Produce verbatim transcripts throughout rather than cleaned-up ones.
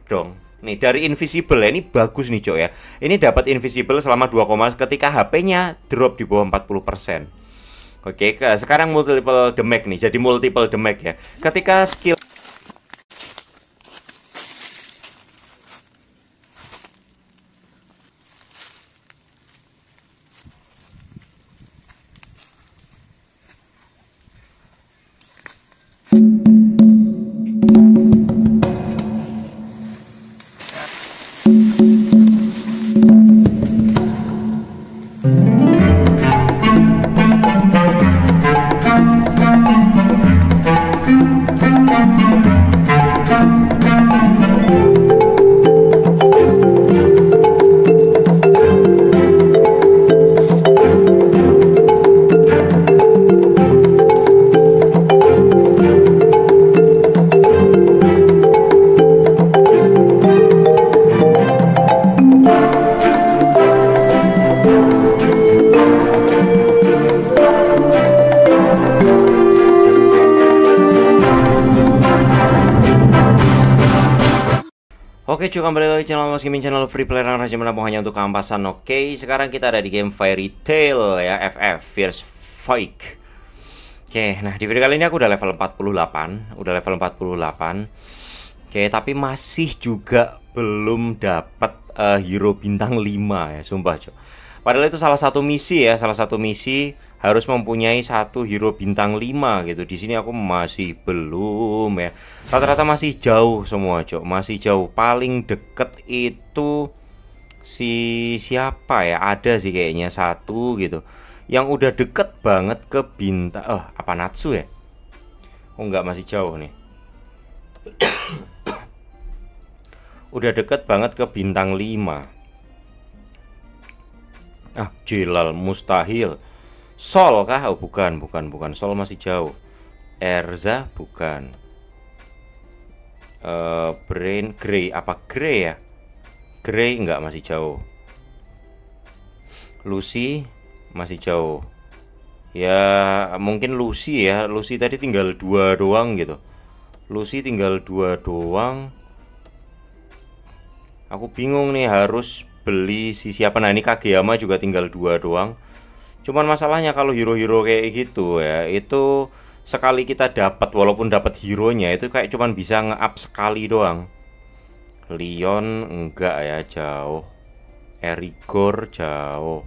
dong. Nih dari invisible ya, ini bagus nih Cok ya. Ini dapat invisible selama dua, ketika H P-nya drop di bawah empat puluh persen. Oke, sekarang multiple damage nih, jadi multiple damage ya. Ketika skill Oke cuy, kembali lagi channel Mas Gaming, channel free player yang raja menampung hanya untuk kampasan. Oke, sekarang kita ada di game Fairy Tail ya, F F Fierce Fight. Oke, nah di video kali ini aku udah level empat puluh delapan, udah level empat puluh delapan. Oke, tapi masih juga belum dapat uh, hero bintang lima ya, sumpah cuy. Padahal itu salah satu misi ya, salah satu misi harus mempunyai satu hero bintang lima gitu. Di sini aku masih belum ya. Rata-rata masih jauh semua, Cok. Masih jauh. Paling deket itu si siapa ya? Ada sih kayaknya satu gitu. Yang udah deket banget ke bintang. Oh, apa Natsu ya? Oh, enggak, masih jauh nih. Udah deket banget ke bintang lima. Ah, Jelal mustahil. Sol kah? Oh bukan, bukan, bukan. Sol masih jauh. Erza bukan. Uh, Brain Grey, apa Grey ya? Grey enggak, masih jauh. Lucy masih jauh. Ya mungkin Lucy ya. Lucy tadi tinggal dua doang gitu. Lucy tinggal dua doang. Aku bingung nih harus beli si siapa. Nah ini Kageyama juga tinggal dua doang. Cuman masalahnya kalau hero-hero kayak gitu ya, itu sekali kita dapat, walaupun dapat hero-nya itu kayak cuman bisa nge-up sekali doang. Leon enggak ya, jauh. Erigor jauh.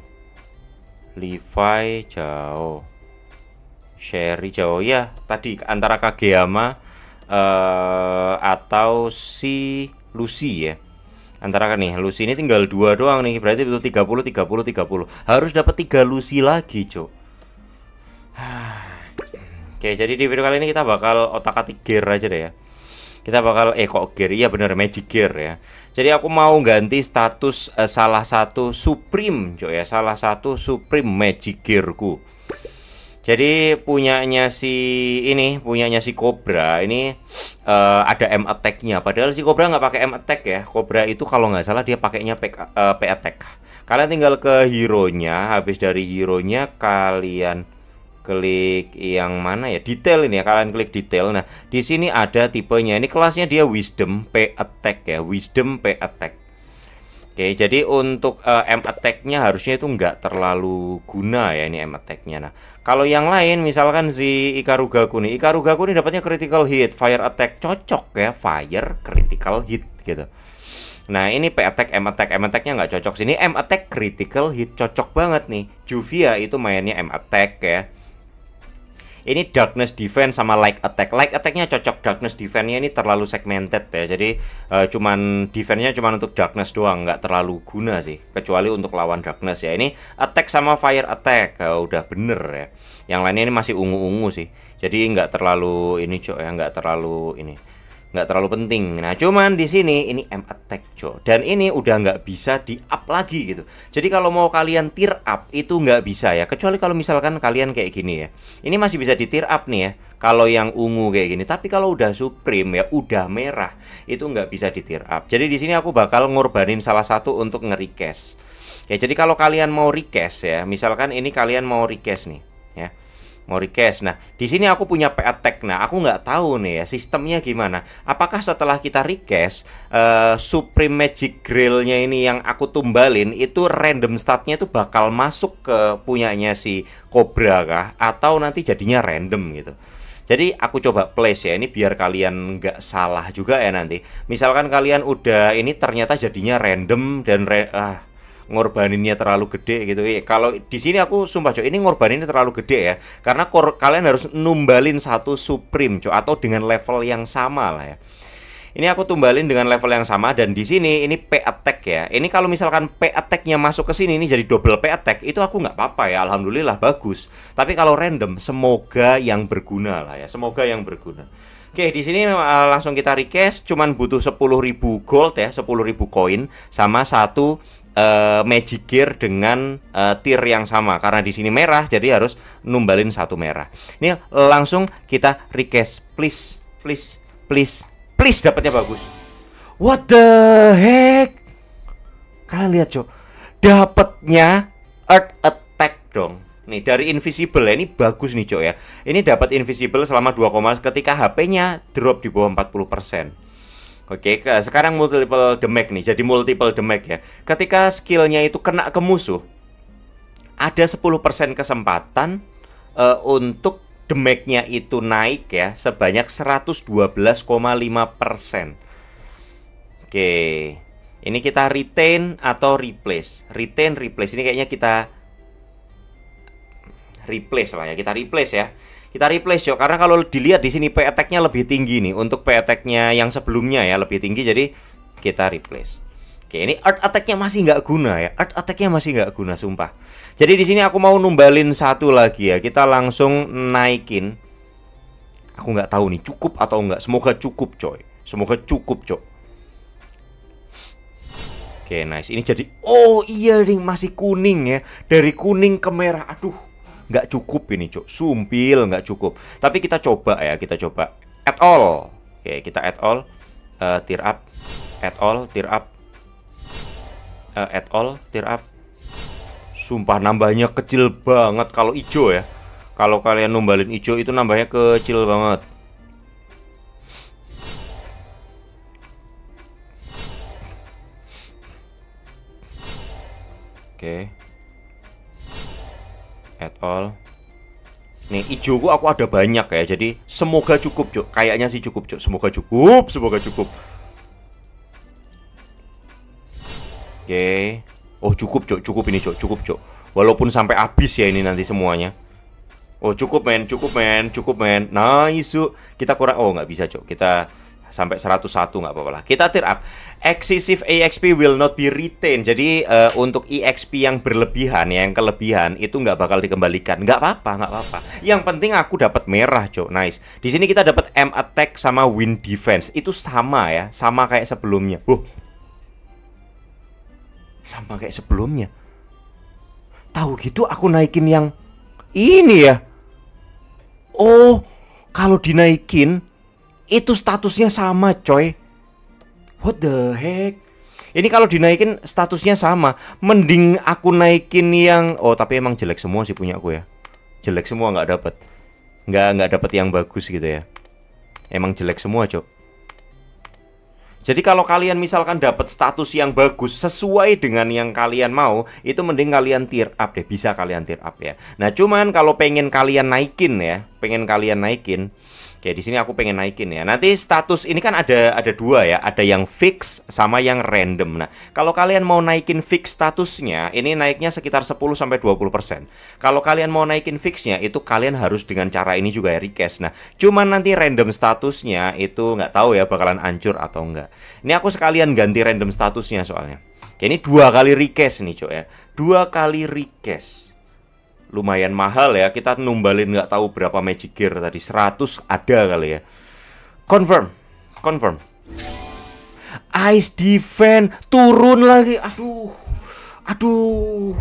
Levi jauh. Sherry jauh ya. Tadi antara Kageyama uh, atau si Lucy ya. Antara kan nih, Lucy ini tinggal dua doang nih. Berarti betul tiga puluh, tiga puluh, tiga puluh. Harus dapat tiga Lucy lagi, Cok. Oke, jadi di video kali ini kita bakal otak-atik gear aja deh ya. Kita bakal, eh kok gear? Iya bener, magic gear ya. Jadi aku mau ganti status uh, salah satu Supreme, Cok ya. Salah satu Supreme magic gearku. Jadi punyanya si ini, punyanya si Cobra ini uh, ada M attack-nya. Padahal si Cobra nggak pakai M attack ya. Cobra itu kalau nggak salah dia pakainya P, uh, P attack. Kalian tinggal ke hero-nya, habis dari hero-nya kalian klik yang mana ya? Detail ini ya, kalian klik detail. Nah, di sini ada tipenya. Ini kelasnya dia Wisdom P attack ya, Wisdom P attack. Oke, jadi untuk uh, M attack-nya harusnya itu nggak terlalu guna ya ini M attack-nya. Nah, kalau yang lain misalkan si Ikarugaku nih, Ikarugaku nih dapatnya critical hit, fire attack, cocok ya, fire critical hit gitu. Nah, ini P attack, M attack, M attack-nya nggak cocok sini, M attack critical hit cocok banget nih. Juvia itu mainnya M attack ya. Ini darkness defense sama light attack. Light attack-nya cocok, darkness defense-nya ini terlalu segmented ya. Jadi uh, cuman defense-nya cuman untuk darkness doang, nggak terlalu guna sih, kecuali untuk lawan darkness ya. Ini attack sama fire attack, uh, udah bener ya. Yang lainnya ini masih ungu-ungu sih. Jadi nggak terlalu ini cok ya, nggak terlalu ini. Nggak terlalu penting. Nah cuman di sini ini M attack cok, dan ini udah nggak bisa di up lagi gitu. Jadi kalau mau kalian tier up itu nggak bisa ya, kecuali kalau misalkan kalian kayak gini ya. Ini masih bisa di tier up nih ya, kalau yang ungu kayak gini. Tapi kalau udah supreme ya, udah merah, itu nggak bisa di tier up. Jadi di sini aku bakal ngorbanin salah satu untuk nge-request ya. Jadi kalau kalian mau request ya, misalkan ini kalian mau request nih ya, mau request. Nah, di sini aku punya P attack. Nah, aku nggak tahu nih ya sistemnya gimana. Apakah setelah kita request uh, Supreme Magic Grail-nya ini yang aku tumbalin itu random statnya itu bakal masuk ke punyanya si Cobra kah? Atau nanti jadinya random gitu. Jadi aku coba place ya, ini biar kalian nggak salah juga ya nanti. Misalkan kalian udah ini ternyata jadinya random dan re ah, ngorbaninnya terlalu gede gitu. Eh, kalau di sini aku sumpah cok, ini ngorbaninnya terlalu gede ya. Karena kalian harus numbalin satu supreme cok atau dengan level yang sama lah ya. Ini aku tumbalin dengan level yang sama dan di sini ini P attack ya. Ini kalau misalkan P attack-nya masuk ke sini ini jadi double P attack, itu aku nggak apa-apa ya. Alhamdulillah bagus. Tapi kalau random semoga yang berguna lah ya. Semoga yang berguna. Oke, di sini uh, langsung kita request cuman butuh sepuluh ribu gold ya, sepuluh ribu koin sama satu uh, magic gear dengan uh, tier yang sama. Karena di sini merah jadi harus numbalin satu merah. Ini langsung kita request, please, please, please. Please dapatnya bagus. What the heck? Kalian lihat cok, dapatnya Earth Attack dong. Nih dari Invisible ya, ini bagus nih cok ya. Ini dapat Invisible selama dua, ketika H P-nya drop di bawah empat puluh persen. Oke, sekarang multiple damage nih, jadi multiple damage ya. Ketika skillnya itu kena ke musuh, ada sepuluh persen kesempatan uh, untuk damage-nya itu naik ya sebanyak seratus dua belas koma lima persen. Oke. Ini kita retain atau replace. Retain, replace. Ini kayaknya kita replace lah ya. Kita replace ya. Kita replace cok, karena kalau dilihat di sini P attack-nya lebih tinggi nih. Untuk P attack-nya yang sebelumnya ya lebih tinggi, jadi kita replace. Oke, ini Earth Attack-nya masih nggak guna ya. Earth Attack-nya masih nggak guna, sumpah. Jadi di sini aku mau numbalin satu lagi ya. Kita langsung naikin. Aku nggak tahu nih cukup atau nggak. Semoga cukup coy. Semoga cukup cok. Oke, nice. Ini jadi, oh iya nih masih kuning ya. Dari kuning ke merah. Aduh, nggak cukup ini cok. Sumpil nggak cukup. Tapi kita coba ya. Kita coba add all. Oke, kita add all. Uh, tier up. Add all. Tier up. Uh, add all, tier up. Sumpah nambahnya kecil banget kalau hijau ya. Kalau kalian numbalin hijau itu nambahnya kecil banget. Oke. Add all. Nih hijauku aku ada banyak ya. Jadi semoga cukup cuk. Kayaknya sih cukup cuk. Semoga cukup, semoga cukup. Oke. Oh cukup cok, cukup ini cok, cukup cok. Walaupun sampai habis ya ini nanti semuanya. Oh cukup men, cukup men, cukup men. Nice cok. Kita kurang, oh nggak bisa cok. Kita sampai seratus satu nggak apa-apa lah. Kita tier up. Excessive E X P will not be retained. Jadi uh, untuk E X P yang berlebihan, yang kelebihan itu nggak bakal dikembalikan. Nggak apa-apa, nggak apa-apa. Yang penting aku dapat merah cok, nice. Di sini kita dapat M attack sama win defense. Itu sama ya, sama kayak sebelumnya. Uh. Sama kayak sebelumnya. Tahu gitu aku naikin yang ini ya. Oh, kalau dinaikin itu statusnya sama coy. What the heck? Ini kalau dinaikin statusnya sama. Mending aku naikin yang, oh tapi emang jelek semua sih punya aku ya. Jelek semua, nggak dapet. Nggak nggak dapet yang bagus gitu ya. Emang jelek semua cok. Jadi kalau kalian misalkan dapat status yang bagus sesuai dengan yang kalian mau, itu mending kalian tier up deh, bisa kalian tier up ya. Nah, cuman kalau pengen kalian naikin ya, pengen kalian naikin. Oke, di sini aku pengen naikin ya. Nanti status ini kan ada ada dua ya, ada yang fix sama yang random. Nah, kalau kalian mau naikin fix statusnya, ini naiknya sekitar sepuluh sampai dua puluh persen. Kalau kalian mau naikin fixnya, itu kalian harus dengan cara ini juga ya, request. Nah, cuman nanti random statusnya itu nggak tahu ya bakalan hancur atau enggak. Ini aku sekalian ganti random statusnya soalnya. Oke, ini dua kali request nih, cok ya. Dua kali request. Lumayan mahal ya, kita numbalin nggak tahu berapa magic gear tadi, seratus ada kali ya. Confirm, confirm. Ice defense turun lagi, aduh, aduh.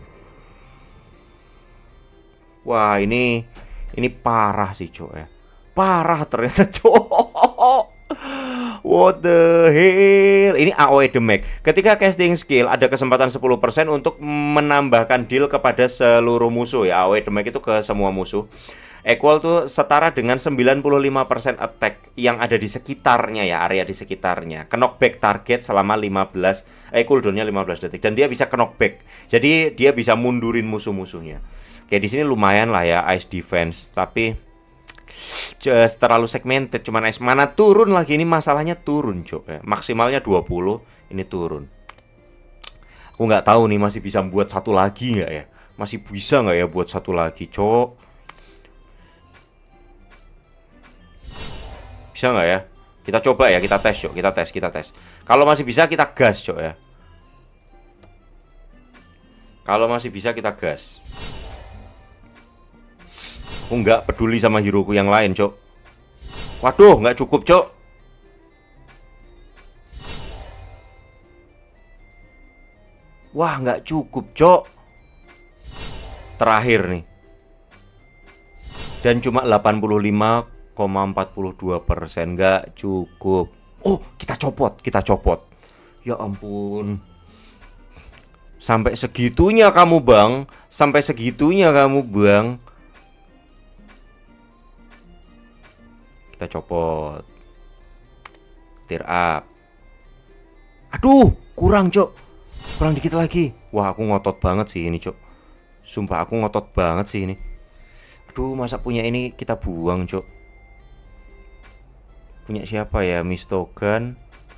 Wah ini, ini parah sih cok ya, parah ternyata cok. What the hell? Ini A O E damage. Ketika casting skill ada kesempatan sepuluh persen untuk menambahkan deal kepada seluruh musuh ya. A O E damage itu ke semua musuh. Equal tuh setara dengan sembilan puluh lima persen attack yang ada di sekitarnya ya, area di sekitarnya. Knockback target selama lima belas eh cooldownnya lima belas detik dan dia bisa knockback. Jadi dia bisa mundurin musuh-musuhnya. Kayak di sini lumayan lah ya ice defense, tapi just terlalu segmented, cuman ice mana turun lagi, ini masalahnya turun, Cok ya. Maksimalnya dua puluh, ini turun. Aku nggak tahu nih masih bisa buat satu lagi nggak ya? Masih bisa nggak ya buat satu lagi, Cok? Bisa nggak ya? Kita coba ya, kita tes, Cok. Kita tes, kita tes. Kalau masih bisa kita gas, Cok ya. Kalau masih bisa kita gas. Aku nggak peduli sama heroku yang lain, Cok. Waduh, nggak cukup, Cok. Wah, nggak cukup, Cok. Terakhir nih. Dan cuma delapan puluh lima koma empat dua persen, nggak cukup. Oh, kita copot, kita copot. Ya ampun. Sampai segitunya kamu, Bang. Sampai segitunya kamu, Bang. Kita copot. Tear up. Aduh, kurang, Cok. Kurang dikit lagi. Wah, aku ngotot banget sih ini, Cok. Sumpah aku ngotot banget sih ini. Aduh, masa punya ini kita buang, Cok. Punya siapa ya? Mistogan.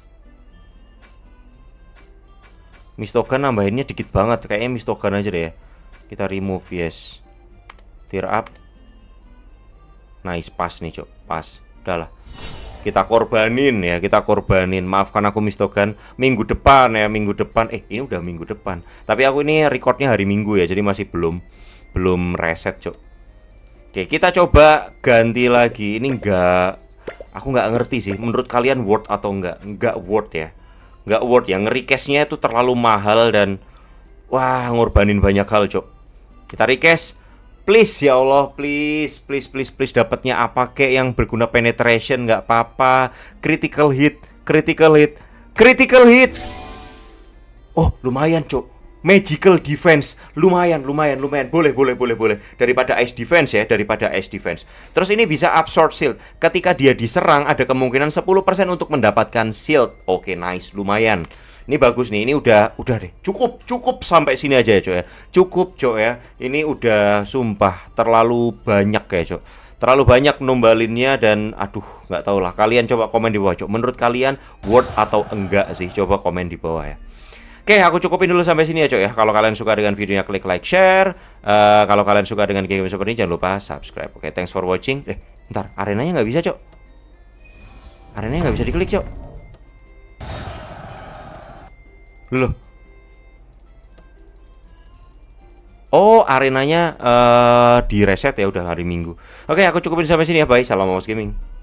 Mistogan nambahinnya dikit banget. Kayaknya Mistogan aja deh ya. Kita remove, yes. Tear up. Nice, pas nih, Cok. Pas. Udahlah. Kita korbanin ya, kita korbanin. Maafkan aku Mistogan. Minggu depan ya, minggu depan. Eh, ini udah minggu depan. Tapi aku ini recordnya hari Minggu ya, jadi masih belum belum reset, Cok. Oke, kita coba ganti lagi. Ini enggak, aku nggak ngerti sih. Menurut kalian worth atau enggak? Enggak worth ya. Enggak worth ya. Nge-requestnya itu terlalu mahal dan wah, ngorbanin banyak hal, Cok. Kita request. Please ya Allah, please, please, please, please dapatnya apa kek yang berguna penetration, nggak apa-apa. Critical hit, critical hit, critical hit. Oh, lumayan, Cok. Magical defense, lumayan, lumayan, lumayan. Boleh, boleh, boleh, boleh. Daripada ice defense ya, daripada ice defense. Terus ini bisa absorb shield. Ketika dia diserang, ada kemungkinan sepuluh persen untuk mendapatkan shield. Oke, nice, lumayan. Ini bagus nih, ini udah udah deh. Cukup, cukup sampai sini aja ya, Cok ya. Cukup, Cok ya. Ini udah sumpah terlalu banyak ya, Cok. Terlalu banyak numbalinnya dan aduh, nggak tahu lah. Kalian coba komen di bawah, Cok. Menurut kalian worth atau enggak sih? Coba komen di bawah ya. Oke, aku cukupin dulu sampai sini ya, Cok ya. Kalau kalian suka dengan videonya, klik like, share. Uh, kalau kalian suka dengan game seperti ini, jangan lupa subscribe. Oke, thanks for watching. Eh, ntar, arenanya nggak bisa, Cok. Arenanya nggak bisa diklik, Cok. Loh. Oh, arenanya uh, di reset ya udah hari Minggu. Oke, aku cukupin sampai sini ya, bye. Salam Mouse Gaming.